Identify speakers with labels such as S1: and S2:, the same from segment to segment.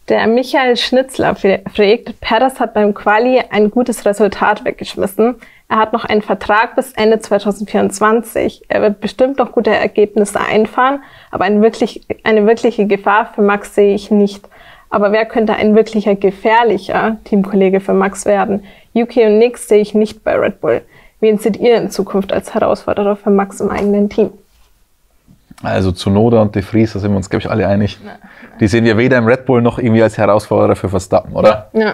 S1: Der Michael Schnitzler fragt, Perez hat beim Quali ein gutes Resultat weggeschmissen. Er hat noch einen Vertrag bis Ende 2024. Er wird bestimmt noch gute Ergebnisse einfahren, aber eine wirkliche Gefahr für Max sehe ich nicht. Aber wer könnte ein wirklicher gefährlicher Teamkollege für Max werden? Yuki und Nick sehe ich nicht bei Red Bull. Wen seht ihr in Zukunft als Herausforderer für Max im eigenen Team?
S2: Also Tsunoda und De Vries, da sind wir uns, glaube ich, alle einig. Ja. Die sehen wir weder im Red Bull noch irgendwie als Herausforderer für Verstappen, oder?
S1: Ja.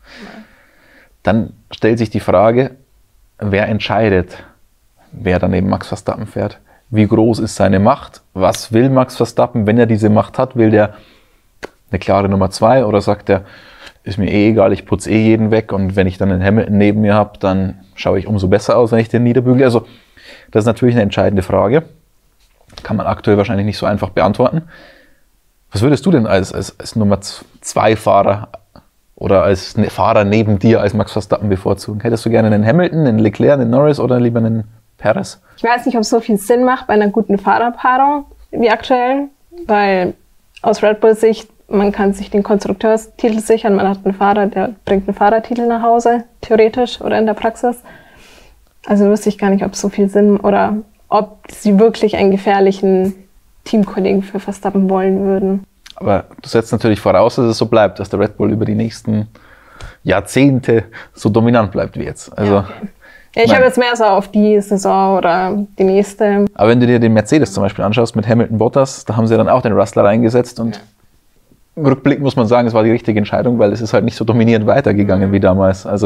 S2: Dann stellt sich die Frage, wer entscheidet, wer dann neben Max Verstappen fährt? Wie groß ist seine Macht? Was will Max Verstappen, wenn er diese Macht hat? Will der eine klare Nummer 2 oder sagt er, ist mir eh egal, ich putze eh jeden weg und wenn ich dann einen Hamilton neben mir habe, dann schaue ich umso besser aus, wenn ich den niederbügele. Also das ist natürlich eine entscheidende Frage. Kann man aktuell wahrscheinlich nicht so einfach beantworten. Was würdest du denn als Nummer 2 Fahrer oder als Fahrer neben dir als Max Verstappen bevorzugen? Hättest du gerne einen Hamilton, einen Leclerc, einen Norris oder lieber einen Perez?
S1: Ich weiß nicht, ob es so viel Sinn macht bei einer guten Fahrerpaarung wie aktuell, weil aus Red Bull Sicht, man kann sich den Konstrukteurstitel sichern, man hat einen Fahrer, der bringt einen Fahrertitel nach Hause, theoretisch oder in der Praxis. Also wüsste ich gar nicht, ob es so viel Sinn oder ob sie wirklich einen gefährlichen Teamkollegen für Verstappen wollen würden.
S2: Aber du setzt natürlich voraus, dass es so bleibt, dass der Red Bull über die nächsten Jahrzehnte so dominant bleibt wie jetzt. Also,
S1: ja, okay. Ja, ich habe jetzt mehr so auf die Saison oder die nächste.
S2: Aber wenn du dir den Mercedes zum Beispiel anschaust mit Hamilton Bottas, da haben sie dann auch den Russell reingesetzt und im Rückblick muss man sagen, es war die richtige Entscheidung, weil es ist halt nicht so dominierend weitergegangen wie damals. Also,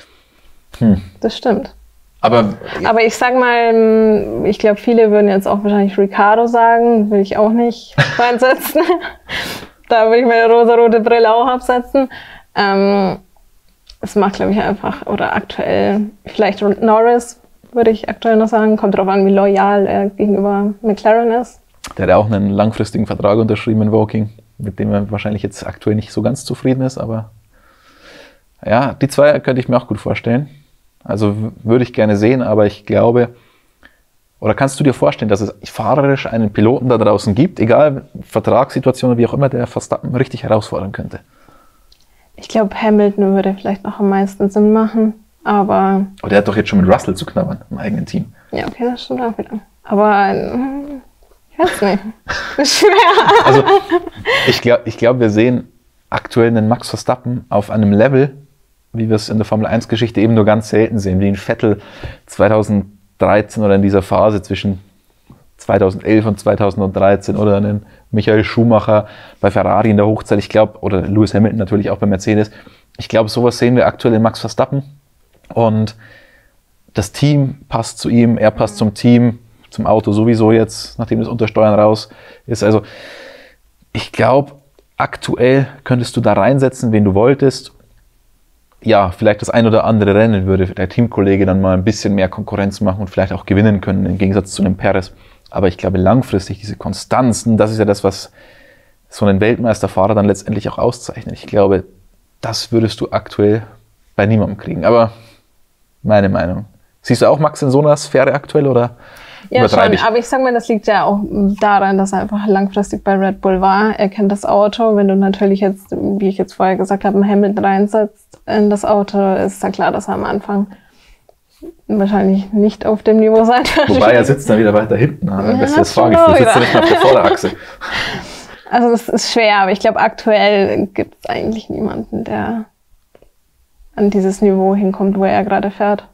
S1: Das stimmt.
S2: Aber
S1: ich sag mal, ich glaube, viele würden jetzt auch wahrscheinlich Ricciardo sagen, will ich auch nicht reinsetzen. Da würde ich meine rosa-rote Brille auch absetzen. Es macht, glaube ich, einfach, oder aktuell, vielleicht Norris, würde ich aktuell noch sagen. Kommt darauf an, wie loyal er gegenüber McLaren ist.
S2: Der hat ja auch einen langfristigen Vertrag unterschrieben in Woking, mit dem er wahrscheinlich jetzt aktuell nicht so ganz zufrieden ist. Aber ja, die zwei könnte ich mir auch gut vorstellen. Also würde ich gerne sehen, aber ich glaube, oder kannst du dir vorstellen, dass es fahrerisch einen Piloten da draußen gibt, egal Vertragssituationen, wie auch immer, der Verstappen richtig herausfordern könnte?
S1: Ich glaube, Hamilton würde vielleicht noch am meisten Sinn machen, aber...
S2: Aber der hat doch jetzt schon mit Russell zu knabbern im eigenen Team.
S1: Ja, okay, das stimmt auch wieder. Aber ich weiß nicht. Das ist schwer.
S2: Also ich glaube, wir sehen aktuell einen Max Verstappen auf einem Level, wie wir es in der Formel-1-Geschichte eben nur ganz selten sehen, wie in Vettel 2013 oder in dieser Phase zwischen 2011 und 2013 oder einen Michael Schumacher bei Ferrari in der Hochzeit, ich glaube, oder Lewis Hamilton natürlich auch bei Mercedes. Ich glaube, sowas sehen wir aktuell in Max Verstappen und das Team passt zu ihm, er passt zum Team, zum Auto sowieso jetzt, nachdem das Untersteuern raus ist. Also ich glaube, aktuell könntest du da reinsetzen, wen du wolltest. Ja, vielleicht das ein oder andere Rennen würde der Teamkollege dann mal ein bisschen mehr Konkurrenz machen und vielleicht auch gewinnen können, im Gegensatz zu einem Perez. Aber ich glaube, langfristig diese Konstanzen, das ist ja das, was so einen Weltmeisterfahrer dann letztendlich auch auszeichnet. Ich glaube, das würdest du aktuell bei niemandem kriegen. Aber meine Meinung. Siehst du auch Max in so einer Sphäre aktuell oder
S1: ja, schon, aber ich sag mal, das liegt ja auch daran, dass er einfach langfristig bei Red Bull war. Er kennt das Auto. Wenn du natürlich jetzt, wie ich jetzt vorher gesagt habe, einen Hamilton reinsetzt in das Auto, ist ja klar, dass er am Anfang wahrscheinlich nicht auf dem Niveau sein wird.
S2: Wobei er sitzt dann wieder weiter hinten. Bestes Fahrgefühl, sitzt er nicht mehr auf der Vorderachse.
S1: Also das ist schwer, aber ich glaube, aktuell gibt es eigentlich niemanden, der an dieses Niveau hinkommt, wo er gerade fährt.